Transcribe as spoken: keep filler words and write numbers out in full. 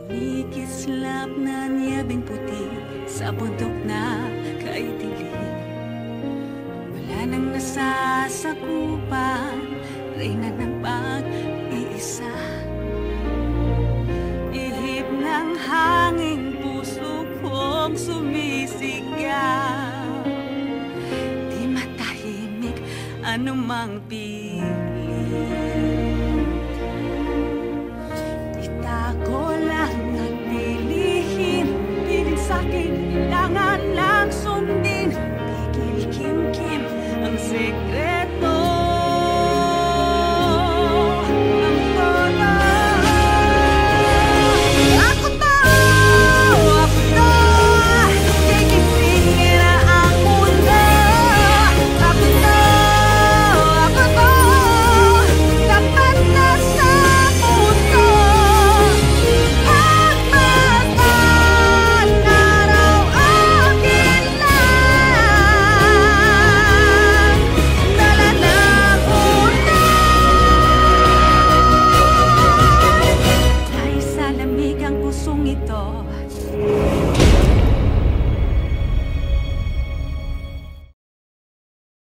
Kumikislap na niyabing puti sa bundok na kay dilim. Wala nang nasasakupan, reyna ng pag-iisa. Ihip ng hangin, puso kong sumisigaw. Di matahimik anumang piling.